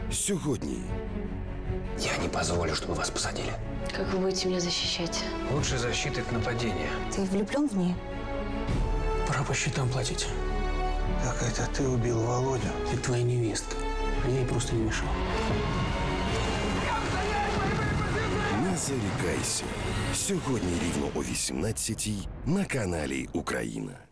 Сьогодні. Я не позволю, чтобы вас посадили. Как вы будете меня защищать? Лучшая защита – это нападение. Ты влюблен в нее? Пора по счетам платить. Так это ты убил Володю? Это твоя невестка. А я ей просто не мешал. Не зарікайся. Сьогодні рівно о 18-й на каналі Україна.